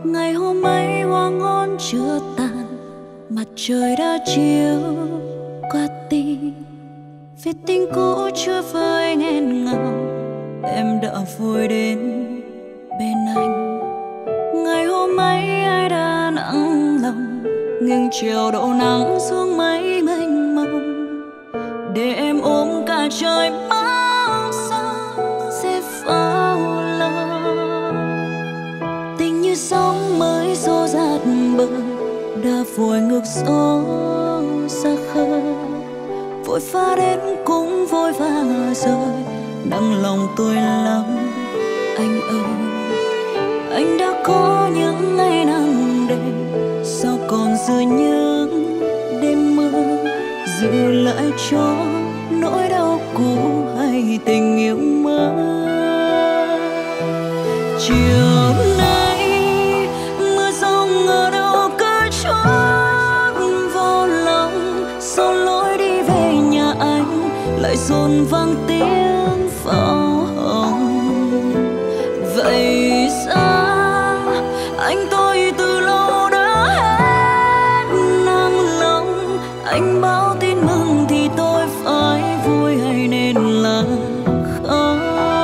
Ngày hôm ấy hoa ngôn chưa tàn, mặt trời đã chiếu qua tim. Viết tình cũ chưa vơi nghẹn ngào, em đã vui đến bên anh. Ngày hôm ấy ai đã nặng lòng, nghiêng chiều đổ nắng xuống mấy mênh mông, để em ôm cả trời mong sao sẽ vào lòng. Tình như sóng mới xô dạt bờ, đã vội ngược gió xa khơi. Vội pha đến cũng vội vã rời, nặng lòng tôi lắm anh ơi. Anh đã có những ngày nắng đêm, sao còn dư những đêm mưa, giữ lại cho nỗi đau cũ hay tình yêu mới. Chiều nay mưa rông ở đâu cứ trút vào lòng, sau lối đi về nhà anh lại dồn vang tiếng pháo hồng. Vậy sao anh tôi từ lâu đã hết nặng lòng, anh báo tin mừng thì tôi phải vui hay nên là khóc.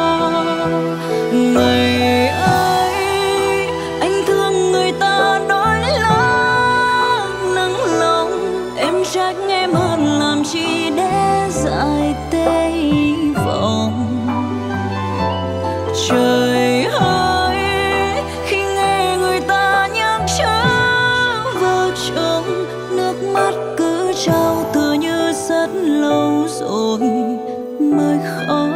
Ngày ấy anh thương người ta nói lắm nặng lòng, em trách em hơn làm chi để dại tê vọng. Trời ơi khi nghe người ta nhắc nhớ vợ chồng, nước mắt cứ trao tựa như rất lâu rồi mới khóc.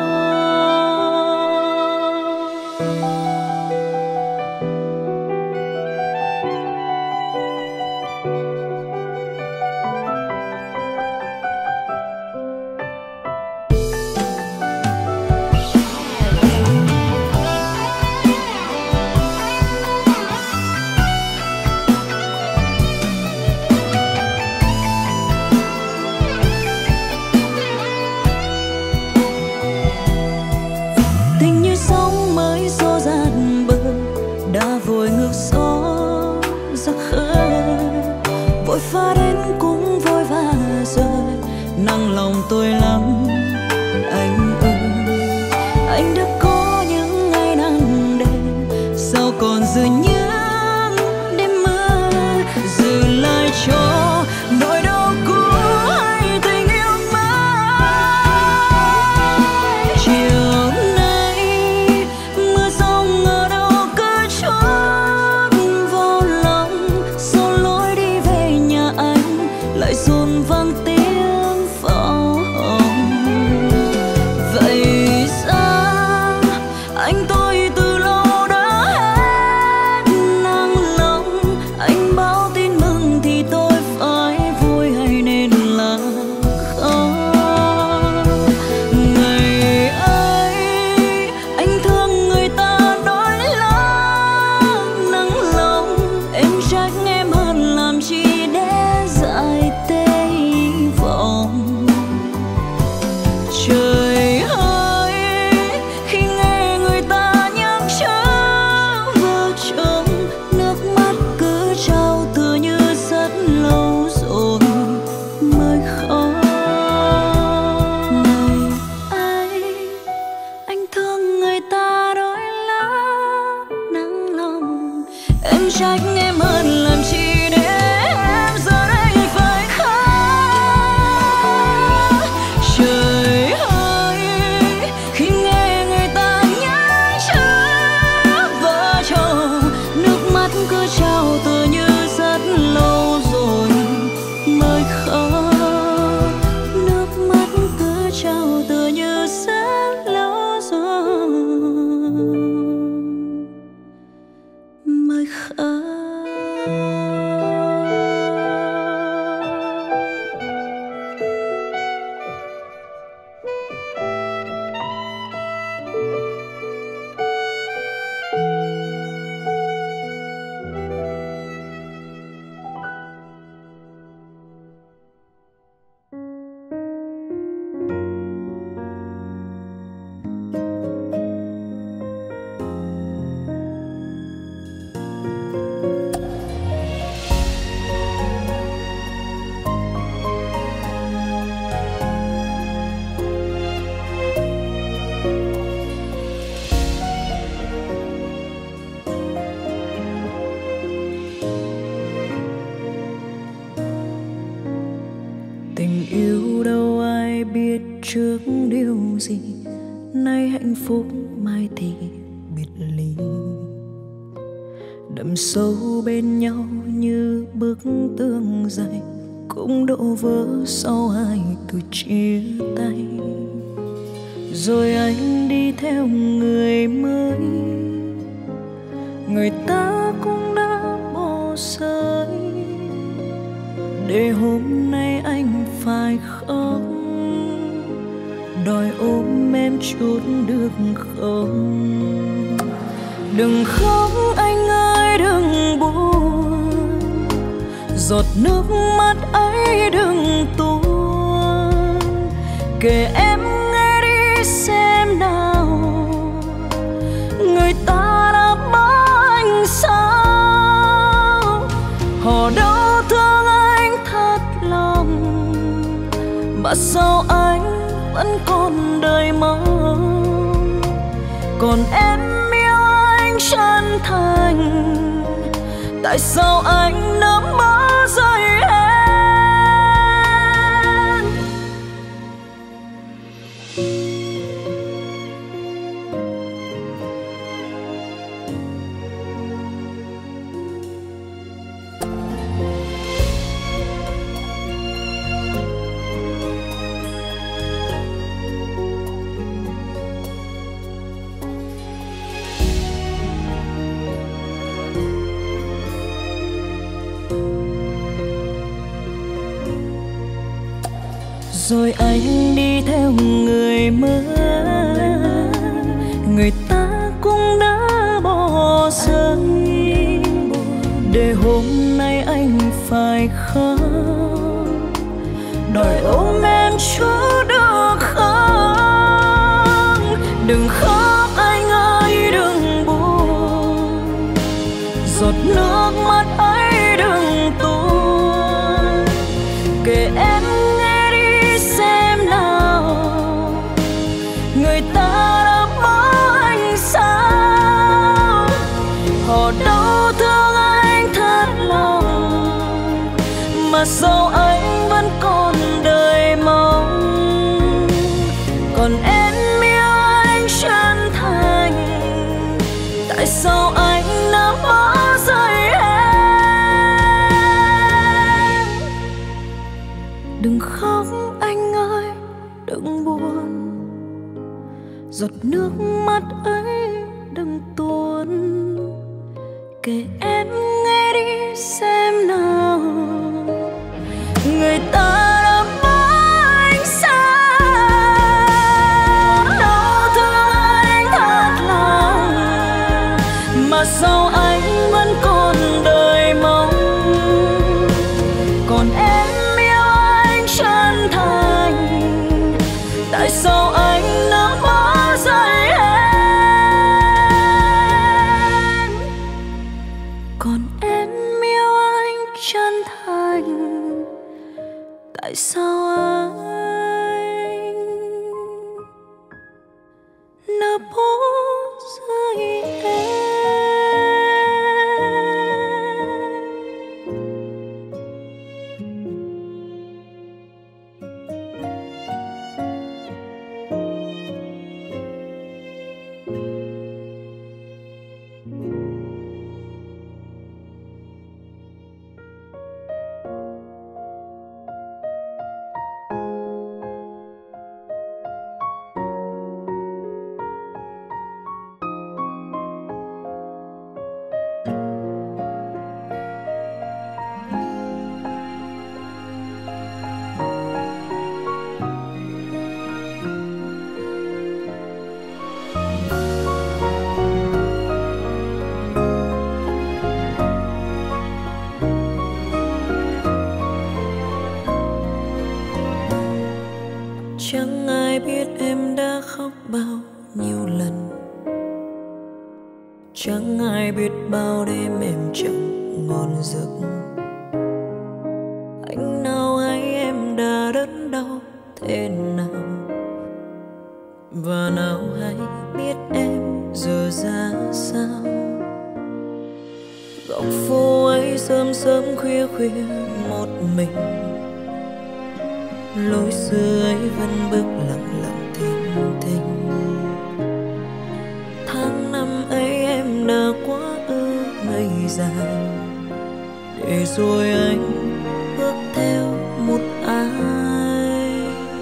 Tình như sóng mới xô dạt bờ, đã vội ngược gió ra khơi. Vội pha đến cũng vội vã rời, nặng lòng tôi lắm anh ơi. Anh đã có những ngày nắng đêm, sao còn dư những đêm mưa, giữ lại cho nỗi đau cũ hay tình yêu mới. Chiều nay mưa rông ở đâu cứ trút vào lòng, sau lối đi về nhà anh lại dồn vang tiếng pháo hồng. Vậy sao anh tôi từ lâu đã hết nặng lòng, anh báo tin mừng thì tôi phải vui hay nên là khóc. Ngày ấy anh thương người ta nói lắm nặng lòng, em trách em hơn làm chi để dại tê vọng. Trời ơi khi nghe người ta nhắc nhớ vợ chồng, nước mắt cứ trao tựa như rất lâu rồi mới khóc. Ngày ấy anh thương người ta nói lắm nặng lòng, em trách em hơn làm chi để em giờ đây phải khóc. Trời ơi khi nghe người ta nhắc nhớ vợ chồng, nước mắt cứ trao tựa như rất lâu rồi mới khóc. Nước mắt cứ trao tựa như rất lâu rồi mới khóc. trước điều gì, nay hạnh phúc mai thì biệt ly. Đậm sâu bên nhau như bức tường dày, cũng đổ vỡ sau hai từ chia tay. Rồi anh đi theo người mới, người ta cũng đã bỏ rơi, để hôm nay anh phải khóc, đòi ôm em chút được không? Đừng khóc anh ơi, đừng buồn, giọt nước mắt ấy đừng tuôn. Kể em nghe đi xem nào, người ta đã bỏ anh sao? Họ đâu thương anh thật lòng, mà sao anh vẫn còn đời mong. Còn em yêu anh chân thành, tại sao anh nỡ bỏ rơi em? Rồi anh đi theo người mới, người ta cũng đã bỏ rơi, để hôm nay anh phải khóc, đòi ôm em chút được không? Đừng khóc anh ơi, đừng buồn, giọt nước mắt ấy đừng tuôn. Kể em người ta đã bỏ anh sao? Họ đâu thương anh thật lòng, mà sao anh vẫn còn đời mong. Còn em yêu anh chân thành, tại sao anh đã bỏ rơi em? Đừng khóc anh ơi, đừng buồn, giọt nước mắt ấy đừng tuôn. Kể em nghe đi xem nào, người ta đã bỏ anh sao? Đau thương anh thật lòng, mà sao anh vẫn còn đời mong. Còn em yêu anh chân thành, tại sao anh nỡ bỏ rơi em? Còn em yêu anh chân thành, tại sao anh nỡ bỏ rơi em? Chẳng ai biết em đã khóc bao nhiêu lần, chẳng ai biết bao đêm em chẳng ngon giấc. Anh nào hay em đã đớn đau thế nào, và nào hay biết em giờ ra sao. Góc phố ấy sớm sớm khuya khuya một mình, lối xưa ấy vẫn bước lặng lặng thinh thinh. Tháng năm ấy em đã quá ư ngày dài, để rồi anh bước theo một ai.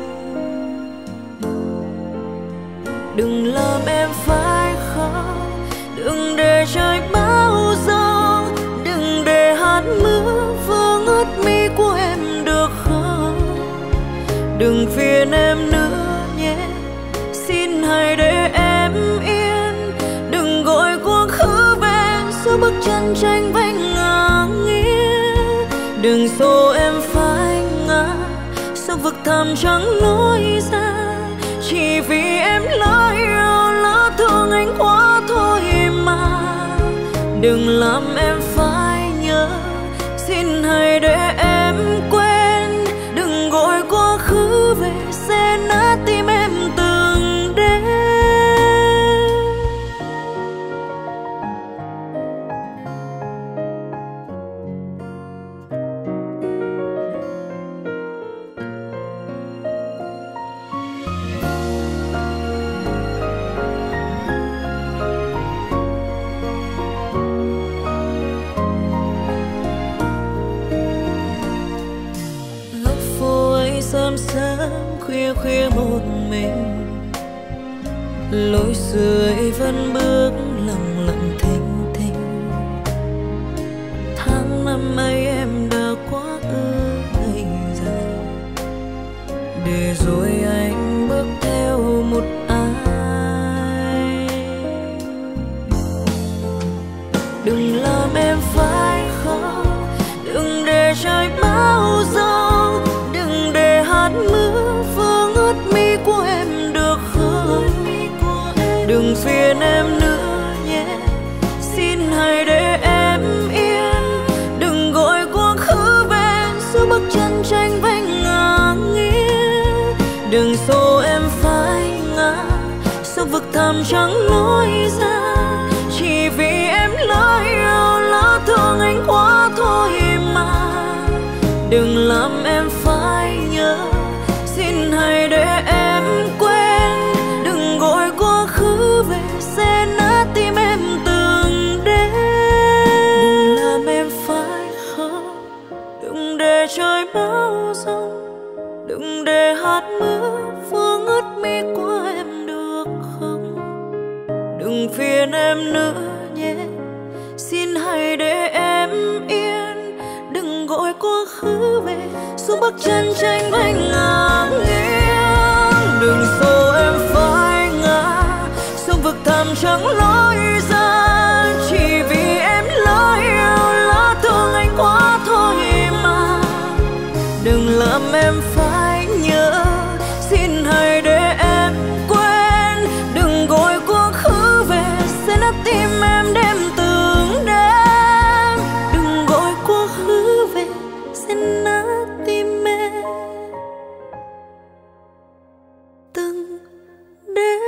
Đừng làm em phải khóc, đừng để trời bão giông, đừng để hạt mưa vương ướt mi của em được không? Đừng phiền em nữa nhé, xin hãy để em yên. Đừng gọi quá khứ về giữa bước chân tranh vênh ngang nghiêng. Đừng dỗ em phải ngã sau vực thẳm trắng lối ra, chỉ vì em lỡ yêu lỡ thương anh quá thôi mà. Đừng làm em phải nhớ, xin hãy để em quên. Đừng gọi quá khứ về sẽ nát tim em từng đêm. Sớm sớm khuya khuya một mình, lối xưa ấy vẫn bước lặng lặng thinh thinh. Tháng năm ấy em đã quá ư ngày dài, để rồi anh bước theo một ai. Đừng làm em phải khóc, đừng để trời bão giông, đừng để hạt mưa vương ướt mi của em được không? Đừng phiền em nữa nhé, xin hãy để em yên. Đừng gọi quá khứ về giữa bước chân tranh vênh ngang nghiêng. Đừng dỗ em phải ngã sau vực thẳm trắng lối ra, chỉ vì em lỡ yêu lỡ thương anh quá thôi mà. Đừng làm em phải nhớ, xin hãy để em quên. Đừng gọi quá khứ về sẽ nát tim em từng đêm. Đừng làm em phải khóc, đừng để trời bão giông, đừng để hạt mưa vương ướt mi của em được không? Đừng phiền em nữa nhé, xin hãy để em yên. Đừng gọi quá khứ về xuống bước chân tranh vênh ngang nghiêng. Đừng dỗ em phải ngã xuống vực thẳm trắng lối ra, chỉ vì em lỡ yêu lỡ thương anh quá thôi mà. Đừng làm em phải nhớ, xin hãy để em quên. Đừng gọi quá khứ về sẽ nát tim em đêm từng đêm. Đừng gọi quá khứ về sẽ nát tim em từng đêm.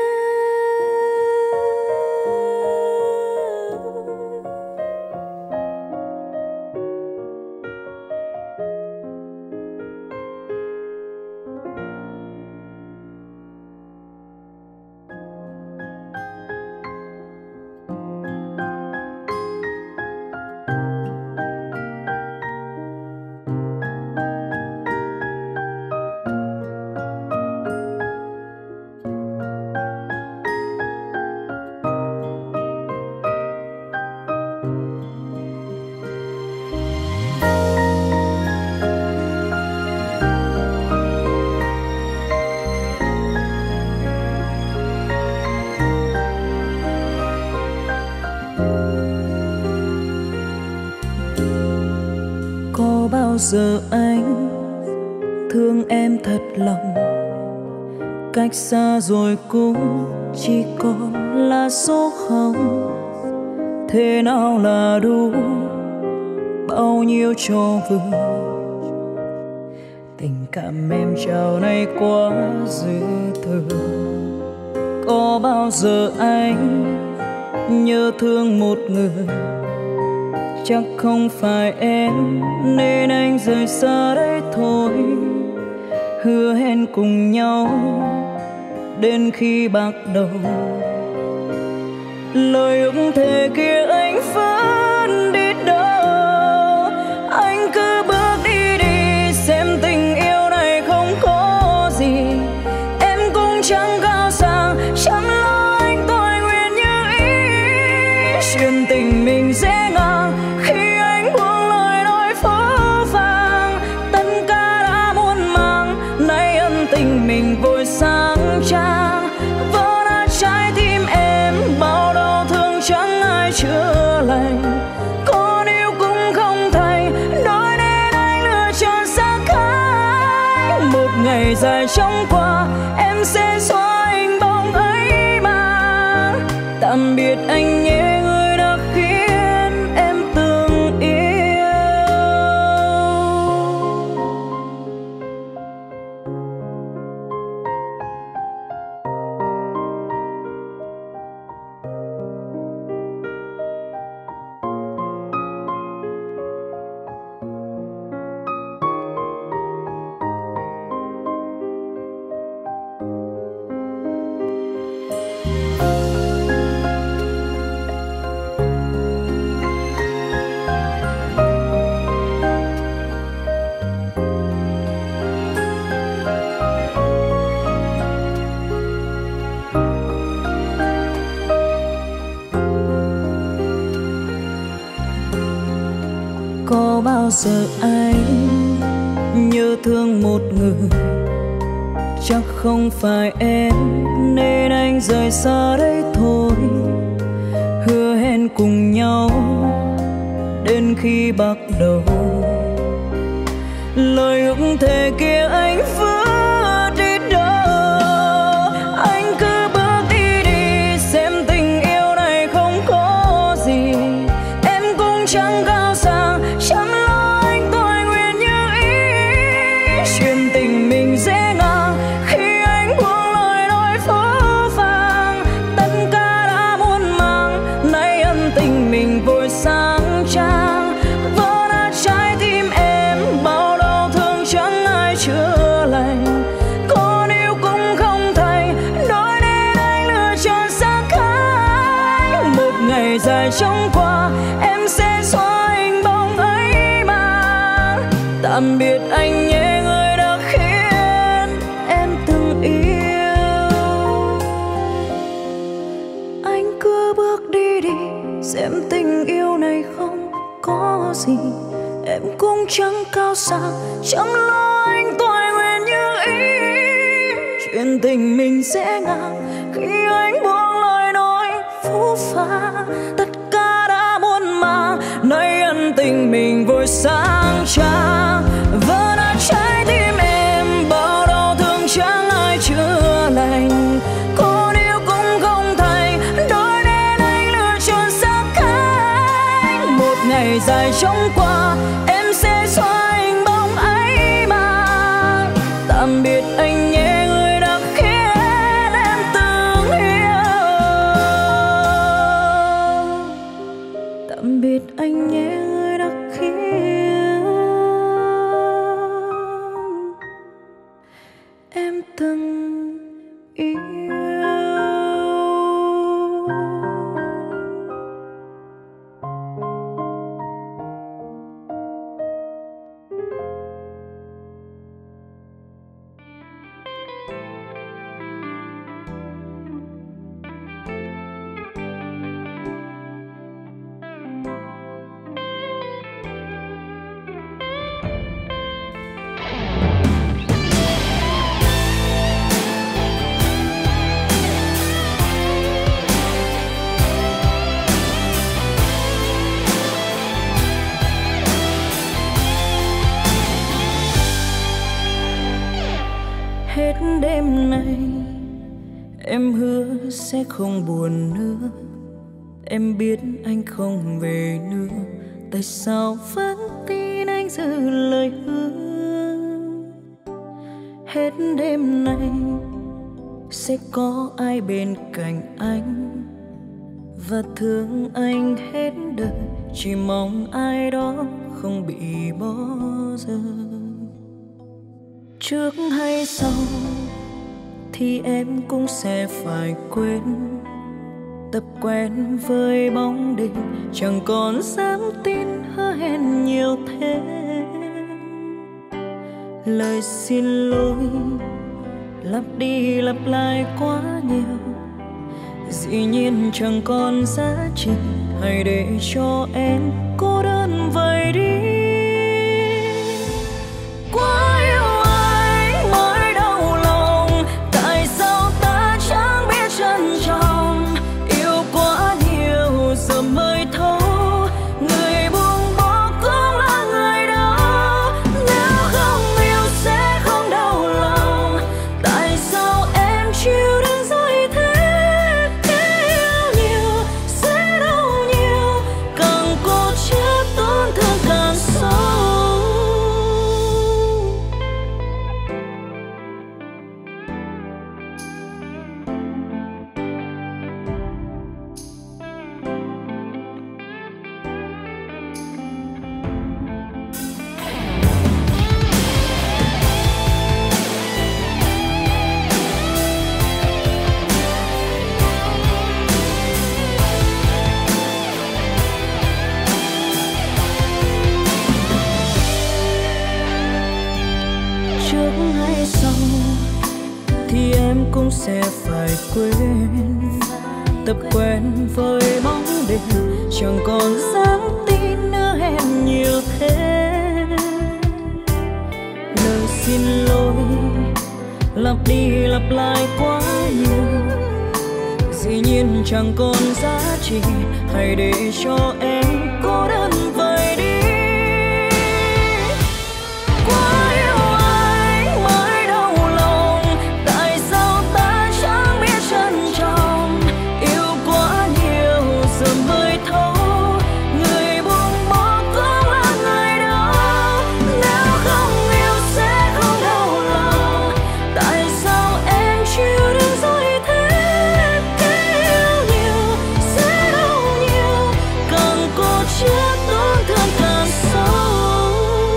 Có bao giờ anh thương em thật lòng, cách xa rồi cũng chỉ còn là số không. Thế nào là đủ, bao nhiêu cho vừa. Tình cảm em trao này quá dư thừa. Có bao giờ anh nhớ thương một người, chắc không phải em nên anh rời xa đây thôi. hứa hẹn cùng nhau đến khi bạc đầu. Lời ước thề kia anh vẫn đi đâu? Anh cứ bước đi đi, xem tình yêu này không có gì. Em cũng chẳng cao sang, chẳng lo anh tôi nguyện như ý. Chuyện tình mình dễ ngang khi anh buông lời nói phũ phàng. Tất cả đã muôn màng, nay ân tình mình vội sáng trang. Vỡ nát trái tim em, bao đau thương chẳng ai chữa lành. Còn yêu cũng không thành, nói nên anh lựa chọn xa cách. Một ngày dài chóng qua, em sẽ xóa hình bóng ấy mà. Tạm biệt anh nhé, người đã khiến em từng yêu. Có bao giờ anh nhớ thương một người, chắc không phải em nên anh rời xa đây thôi. Hứa hẹn cùng nhau đến khi bạc đầu. Lời ước thề kia anh vứt đi đâu? Anh cứ bước đi đi, xem tình yêu này không có gì. Em cũng chẳng cao sang, chẳng lo anh tôi nguyện như ý. Chuyện tình mình dễ ngang khi anh buông lời nói phũ phàng. Tất cả đã muôn màng, nay ân tình mình vội sáng trang. Vỡ nát trái tim em, bao đau thương chẳng ai chữa lành. Còn yêu cũng không thành, nói nên anh lựa chọn xa cách. Một ngày dài chóng qua, em sẽ xóa hình bóng ấy mà. Tạm biệt anh nhé, người đã khiến em từng yêu. Anh cứ bước đi đi, xem tình yêu này không có gì. Em cũng chẳng cao sang, chẳng lo anh tôi nguyện như ý. Chuyện tình mình sẽ ngang khi anh buông lời nói phũ phàng. Tất cả đã muôn màng, nay ân tình mình vội sáng trang. Vỡ nát trái tim em, bao đau thương chẳng ai chữa lành. Còn yêu cũng không thành, nói nên anh lựa chọn xa cách. Một ngày dài chóng qua, em sẽ xóa hình bóng ấy mà. Tạm biệt anh nhé, người đã khiến em từng yêu. Tạm biệt anh nhé, người đã khiến em từng yêu. Hết đêm nay em hứa sẽ không buồn nữa. Em biết anh không về nữa, tại sao vẫn tin anh giữ lời hứa. Hết đêm nay sẽ có ai bên cạnh anh và thương anh hết đời, chỉ mong ai đó không bị bỏ rơi. Trước hay sau thì em cũng sẽ phải quên, tập quen với bóng đêm, chẳng còn dám tin hứa hẹn nhiều thế. Lời xin lỗi lặp đi lặp lại quá nhiều, dĩ nhiên chẳng còn giá trị. Hãy để cho em cô đơn vậy đi. Quá yêu anh mới đau lòng, tại sao ta chẳng biết trân trọng. Yêu quá nhiều giờ mới thấu, người buông bỏ cũng là người đó. Nếu không yêu sẽ không đau lòng, tại sao em chịu đựng dối thế. Cái yêu nhiều sẽ đau nhiều, càng cố chấp tổn thương càng sâu. Trước hay sau thì em cũng sẽ phải quên, tập quen với bóng đêm, chẳng còn dám tin nữa hẹn nhiều thế. Lời xin lỗi lặp đi lặp lại quá nhiều, dĩ nhiên chẳng còn giá trị. Hãy để cho em cô đơn vậy đi. Quá yêu anh mới đau lòng, tại sao ta chẳng biết trân trọng. Yêu quá nhiều giờ mới thấu, người buông bỏ cũng là người đó. Nếu không yêu sẽ không đau lòng, tại sao em chịu đựng dối thế. Cái yêu nhiều sẽ đau nhiều, càng cố chấp tổn thương càng sâu.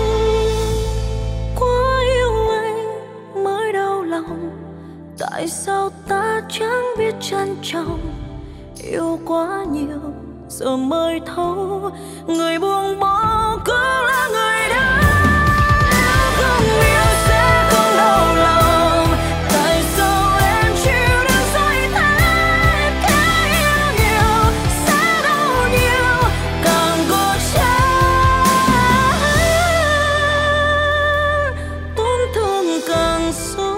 Quá yêu anh mới đau lòng, tại sao ta chẳng biết trân trọng. Yêu quá nhiều giờ mới thấu, người buông bỏ cũng là người đó. Nếu không yêu sẽ không đau lòng, tại sao em chịu đựng dối thế. Cái yêu nhiều sẽ đau nhiều, càng cố chấp tổn thương càng sâu.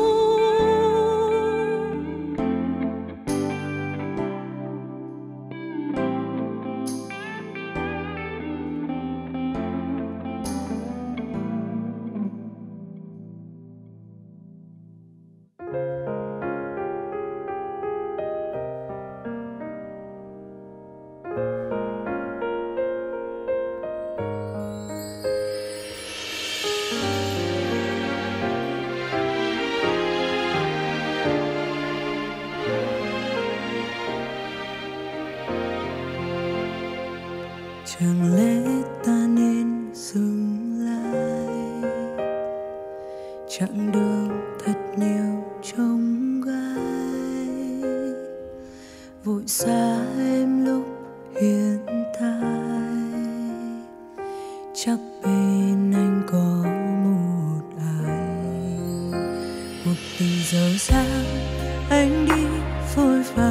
Chẳng lẽ ta nên dừng lại, chặng đường thật nhiều trông gai, vội xa em lúc hiện tại. Chắc bên anh có một ai, một tình dở dang anh đi vội vã,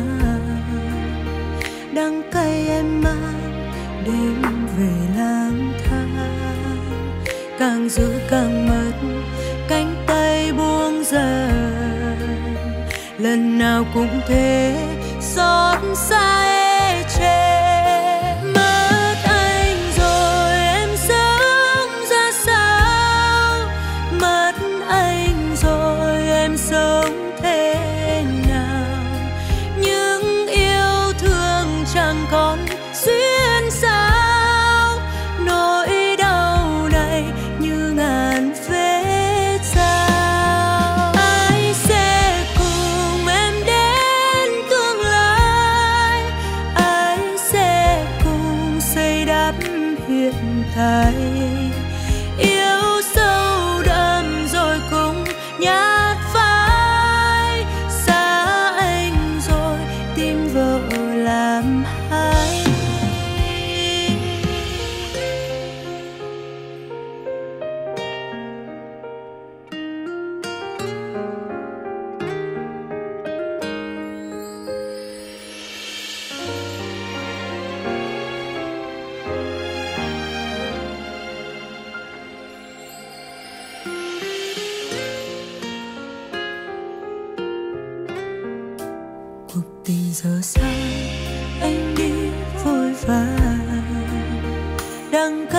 đắng cay em mang đêm về lang thang. Càng giữ càng mất, cánh tay buông dần, lần nào cũng thế xót xa ê chề. Mất anh rồi em sống ra sao, mất anh rồi em sống thế nào. Những yêu thương chẳng còn duyên sao, nỗi đau này như ngàn vết dao. Ai sẽ cùng em đến tương lai, ai sẽ cùng xây đắp hiện tại. Yêu sâu đậm rồi cũng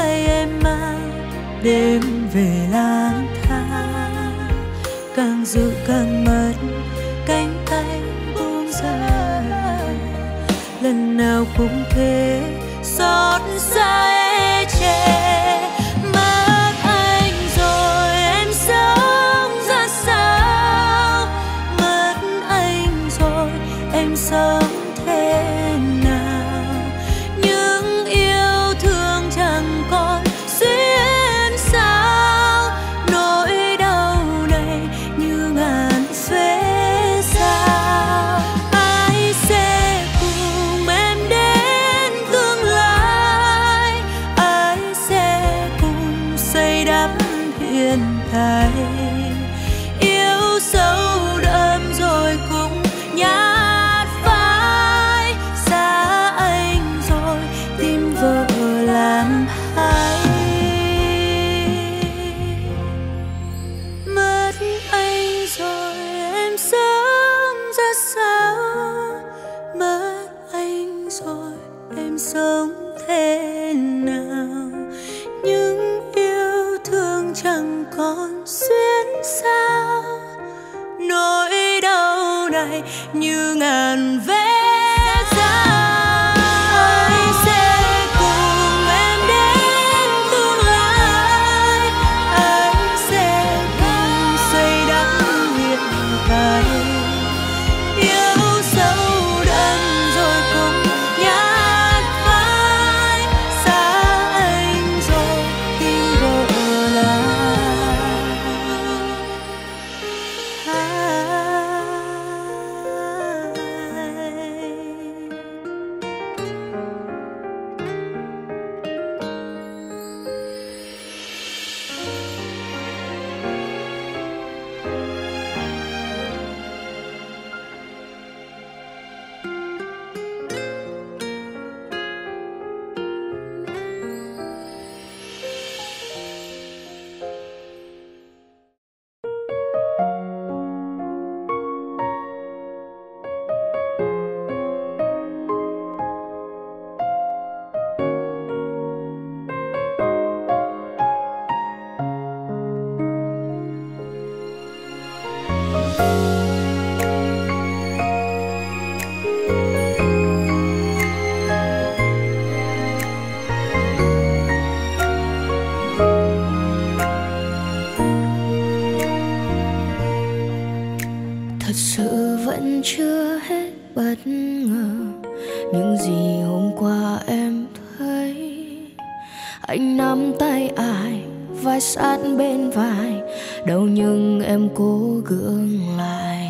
tay em mang đêm về lang thang, càng giữ càng mất, cánh tay buông rơi. Lần nào cũng thế, xót xa ê chề. Mất anh rồi em sống ra sao, mất anh rồi em sống thế nào. Những yêu thương chẳng còn xuyên sao, nỗi đau này như ngàn vết dao. Ai sẽ cùng em đến tương lai, ai sẽ cùng xây đắp hiện tại. Yêu sâu đậm rồi cũng nhạt phai, xa anh rồi tìm vợ làm hai. Mất anh rồi em sống ra sao, mất anh rồi em sống thế nào. Những yêu thương chẳng còn xuyên sao, nỗi đau này như ngàn vết dao. Ai sẽ cùng em đến tương lai, ai sẽ cùng xây đắp hiện tại. Yêu sâu đậm rồi cũng nhạt phai, xa anh rồi tìm vợ lại. Thật sự vẫn chưa hết bất ngờ những gì hôm qua em thấy. Anh nắm tay ai, vai sát bên vai, đâu nhưng em cố gượng lại.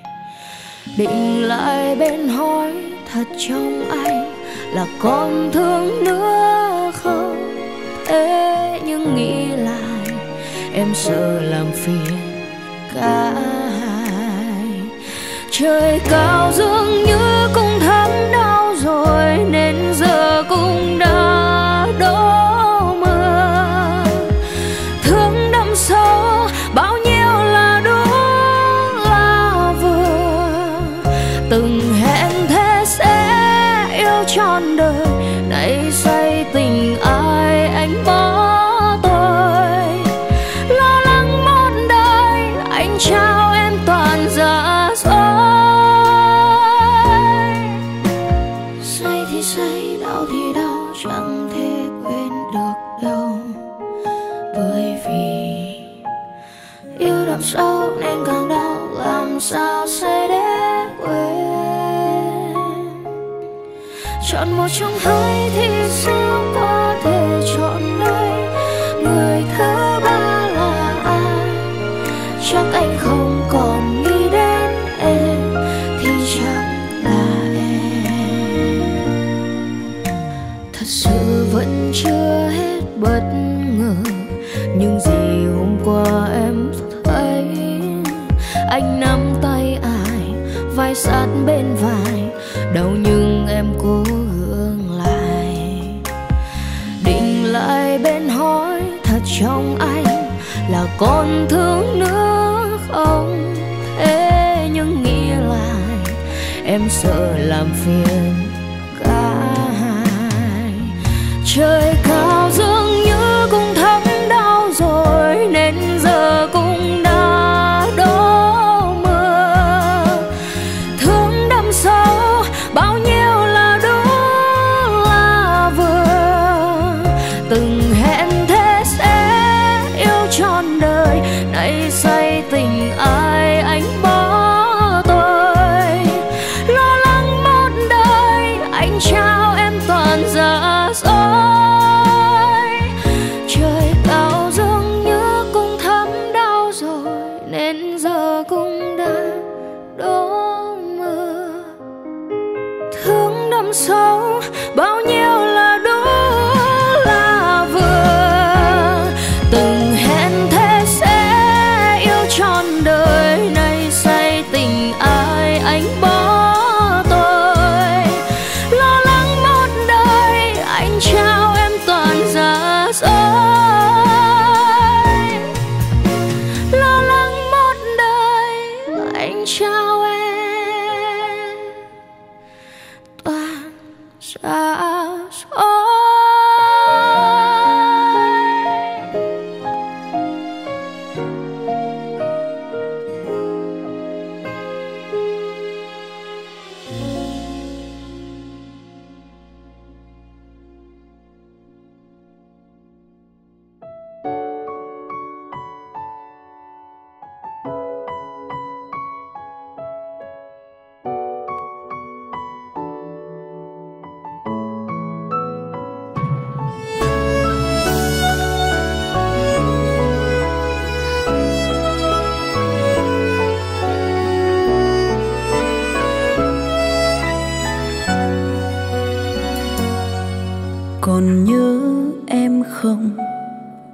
Định lại bên hỏi thật trong anh là còn thương nữa không. Thế nhưng nghĩ lại em sợ làm phiền cả hai. Trời cao dường như cũng thấm đau rồi, nên giờ cũng đã đổ mưa. Thương đậm sâu bao nhiêu là đúng là vừa. Từng hẹn thế sẽ yêu trọn đời, nay say tình ai anh bỏ tôi. Lo lắng một đời anh trao em toàn dạ dối. Say thì say, đau thì đau, chẳng thể quên được đâu. Bởi vì yêu đậm sâu nên càng đau, làm sao sẽ để quên. Chọn một trong hai thì sao có thể chọn lấy người thứ ba là ai. Chắc anh không còn nghĩ đến em thì chẳng là em. Thật sự vẫn chưa hết bất ngờ những gì hôm qua em thấy. Anh nắm tay ai, vai sát bên vai, đâu nhưng em cố gượng lại. Định lại bên hỏi thật trong anh là còn thương nữa không. Thế nhưng nghĩ lại em sợ làm phiền cả hai. Trời cao dường như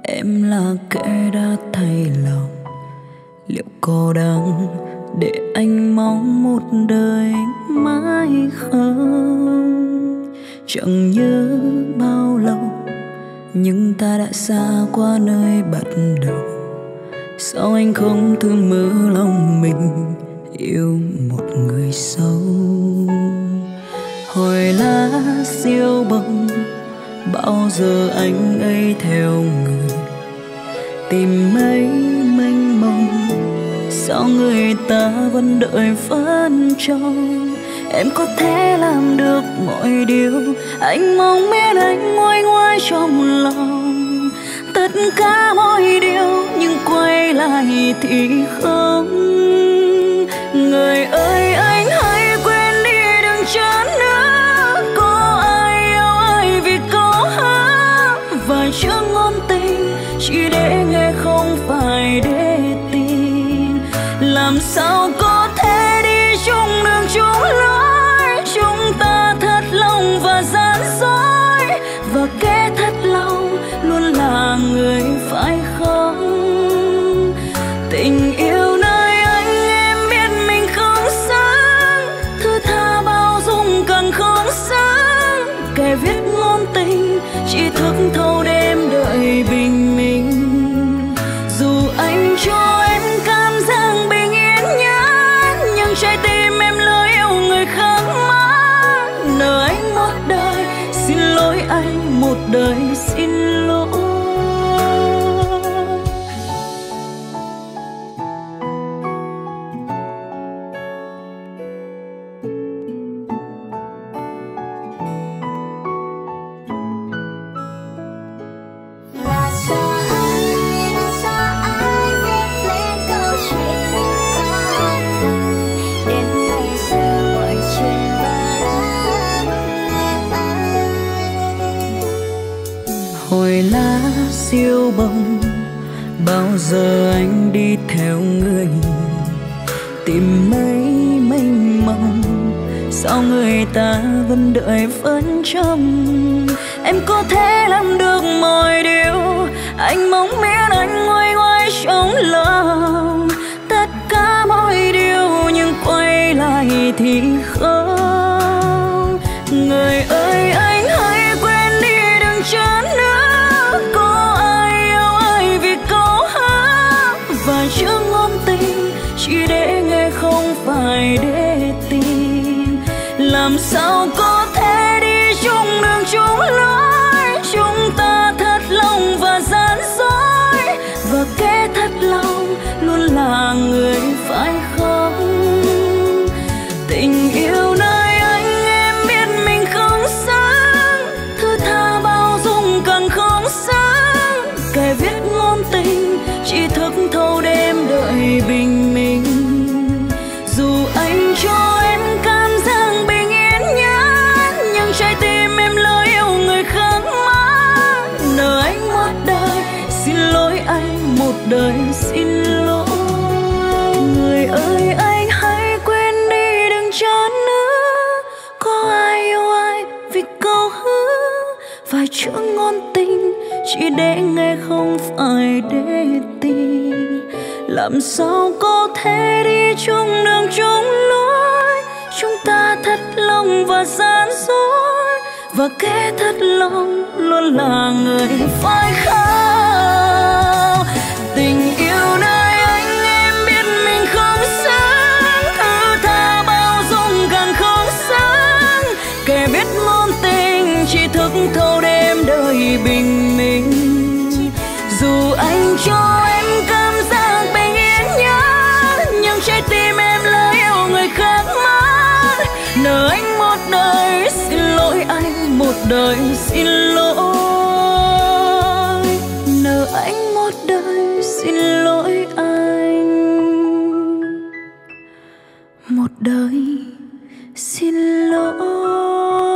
Em là kẻ đã thay lòng, liệu có đáng để anh mong một đời mãi không? Chẳng nhớ bao lâu nhưng ta đã xa qua nơi bắt đầu. Sao anh không thử mở lòng mình yêu một người sâu? Hồi lá siêu bông, bao giờ anh ấy theo người tìm mấy mênh mông? Sao người ta vẫn đợi vẫn trông? Em có thể làm được mọi điều anh mong, biết anh nguôi ngoai trong lòng tất cả mọi điều, nhưng quay lại thì không. Người ơi anh hãy quên đi, đừng chán nữa. Có ai yêu ai vì câu hát vài chữ ngôn tình chỉ để nghe không phải để tin. Làm sao có thể đi chung đường chung lối, chúng ta thật lòng và gian dối, và kẻ thật lòng luôn là người phải không? Tình yêu nơi anh em biết mình không xứng, thứ tha bao dung càng không xứng. Kẻ viết ngôn tình chỉ thức thâu đêm đợi bình minh. Dù anh cho em cảm giác bình yên nhất, nhưng trái tim em lỡ yêu người khác mất. Nợ anh một đời, xin lỗi anh một đời, xin lỗi. Hồi lá siêu bông, bao giờ anh đi theo người tìm mấy mênh mông? Sao người ta vẫn đợi vẫn trông? Em có thể làm được mọi điều anh mong, biết anh nguôi ngoai trong lòng tất cả mọi điều, nhưng quay lại thì không. Người ơi anh hãy quên đi, đừng chán nữa. Có ai yêu ai vì câu hát và chữ ngôn tình chỉ để nghe không phải để tin. Làm sao có thể đi chung đường chung lối, chúng ta thật lòng và gian dối, và kẻ thật lòng luôn là người phải không? Tình yêu nơi anh em biết mình không xứng, thứ tha bao dung càng không xứng. Kẻ viết ngôn tình chỉ thức thâu đêm đợi bình minh. Dù anh cho em cảm giác bình yên nhất, nhưng trái tim em lỡ yêu người khác mất. Nợ anh một đời, xin lỗi anh một đời, xin lỗi. Người ơi anh hãy quên đi, đừng chán nữa. Có ai yêu ai vì câu hứa vài chữ ngôn tình chỉ để nghe không phải để tin. Làm sao có thể đi chung đường chung lối, chúng ta thật lòng và gian dối, và kẻ thật lòng luôn là người phải không? Tình yêu nơi anh em biết mình không xứng, thứ tha bao dung càng không xứng. Kẻ viết ngôn tình chỉ thức thâu đêm đợi bình minh. Dù anh cho em cảm giác bình yên nhất, nhưng trái tim em lỡ yêu người khác mất. Nợ anh một đời, xin lỗi anh một đời, xin lỗi. Nợ anh một đời, xin lỗi anh một đời, xin lỗi.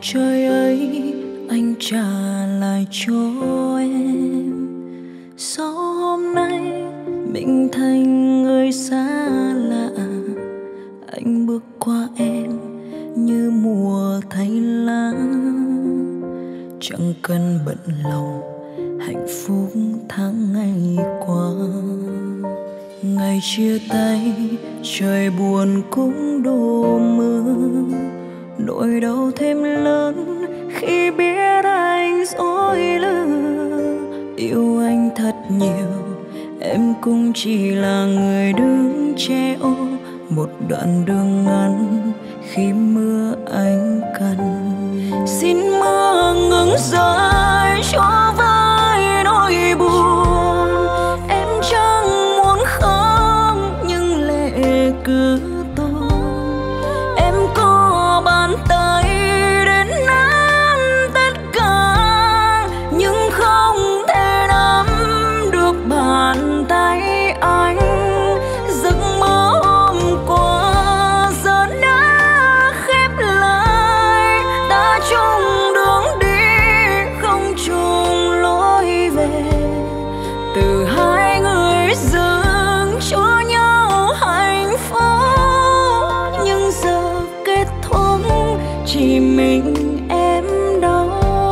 trời ấy anh trả lại cho em. Sau hôm nay mình thành người xa lạ, anh bước qua em như mùa thay lá. Chẳng cần bận lòng hạnh phúc tháng ngày qua. Ngày chia tay trời buồn cũng đổ mưa, nỗi đau thêm lớn khi biết anh dối lừa. Yêu anh thật nhiều, em cũng chỉ là người đứng che ô một đoạn đường ngắn khi mưa anh cần. Xin mưa ngừng rơi cho vơi nỗi buồn, em chẳng muốn khóc nhưng lệ cứ tuôn. Em có bàn tay đến nắm tất cả nhưng không thể nắm được bàn tay anh. Giấc mơ hôm qua giờ đã khép lại, ta chung đường đi không chung lối về. Từ hai người dưng cho nhau hạnh phúc, nhưng giờ kết thúc chỉ mình em đau.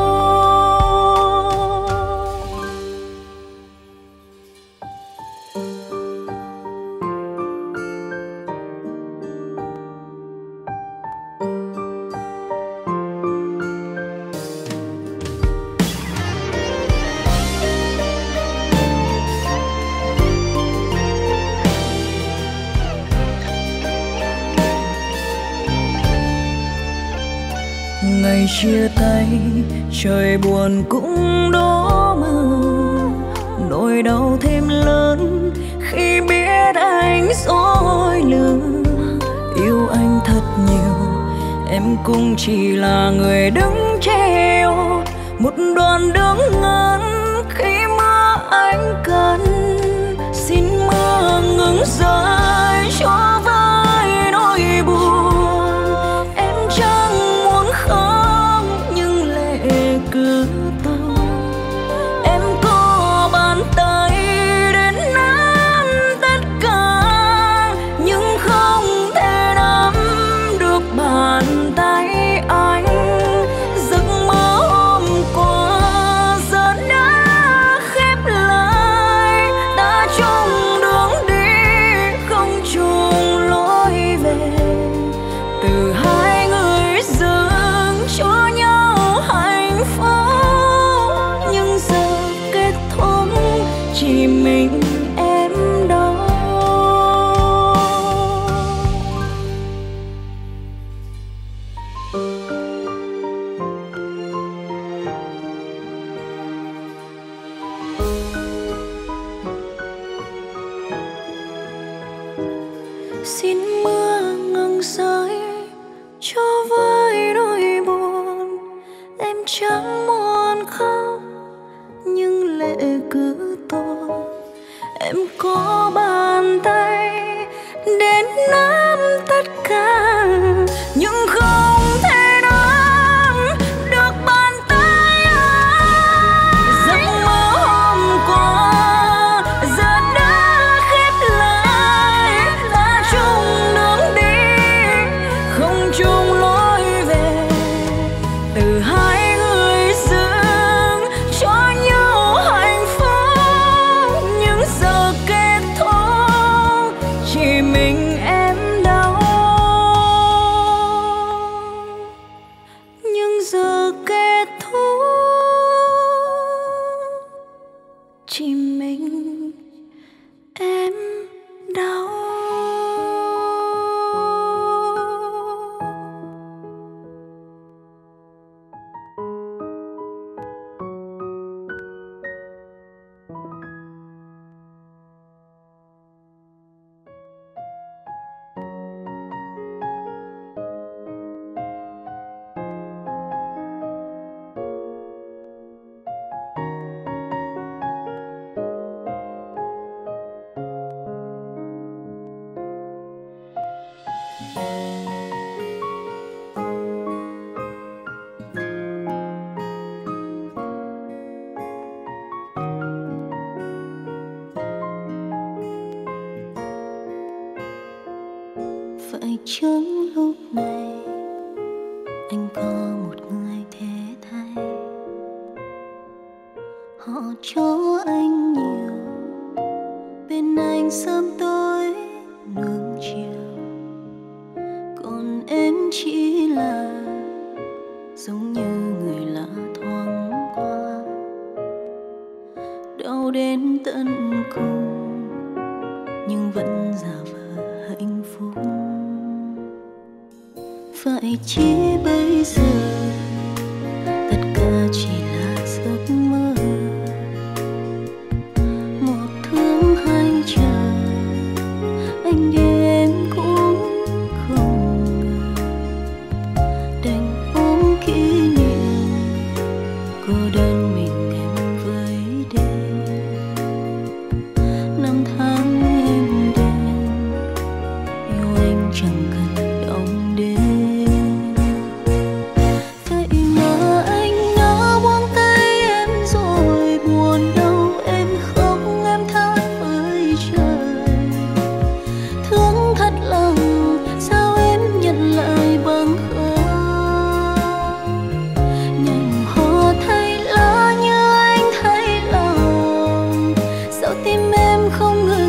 Ngày chia tay trời buồn cũng đổ mưa, nỗi đau thêm lớn khi biết anh dối lừa. Yêu anh thật nhiều, em cũng chỉ là người đứng treo một đoạn đường ngắn khi mưa anh cần. Xin mưa ngừng rơi cho vơi nỗi buồn, em chẳng muốn khóc nhưng lệ cứ tuôn. Em có bàn tay đến nắm tất cả nhưng không thể nắm được bàn tay anh. Giấc mơ hôm qua giờ đã khép lại, ta chung đường đi không chung lối về. Từ hai người dưng cho nhau hạnh phúc, nhưng giờ kết thúc chỉ mình em đau. Xin mưa ngừng rơi cho vơi nỗi buồn, em chẳng muốn khóc nhưng lệ cứ tuôn. Em có bàn tay đến nắm tất cả nhưng không thể nắm được bàn tay anh. Giấc mơ hôm qua giờ đã khép lại, ta chung đường đi không chung lối về. Từ hai người dưng cho nhau hạnh phúc, nhưng giờ kết thúc chỉ mình em đau. Vậy chăng lúc này anh có một người thế thay, họ cho anh nhiều, bên anh sớm tối nương chiều, còn em chỉ là giống như người lạ thoáng qua, đau đến tận cùng nhưng vẫn giả vờ hạnh phúc. Vậy chỉ bây giờ tất cả chỉ là giấc mơ, một thương hai chờ, anh đi em cũng không ngờ, đành ôm kỷ niệm cô đơn mình em với đêm. Năm tháng êm đềm yêu anh chẳng cần đong đêm. Vậy mà anh đã buông tay em rồi, buồn đâu em khóc em than với trời. Thương thật lòng sao em nhận lại bằng không, nhành hoa thay lá như anh thay lòng, sao tim em không người